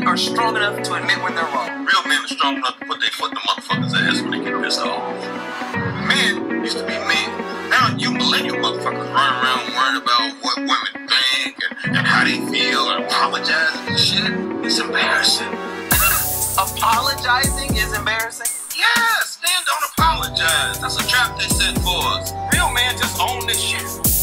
men are strong enough to admit when they're wrong. Real men are strong enough to put their foot in the motherfucker's ass when they get pissed off. Men used to be men. Now you millennial motherfuckers running around worrying about what women think and how they feel and apologizing and shit. It's embarrassing. Apologizing is embarrassing? Yes, men don't apologize. That's a trap they set for us. Real men just own this shit.